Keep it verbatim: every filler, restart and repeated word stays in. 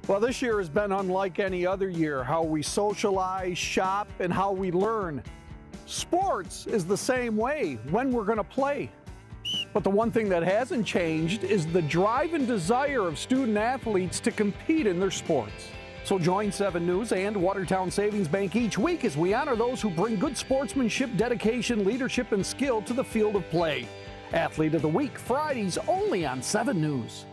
Well, this year has been unlike any other year. How we socialize, shop, and how we learn. Sports is the same way, when we're going to play. But the one thing that hasn't changed is the drive and desire of student athletes to compete in their sports. So join seven News and Watertown Savings Bank each week as we honor those who bring good sportsmanship, dedication, leadership, and skill to the field of play. Athlete of the Week, Fridays only on seven News.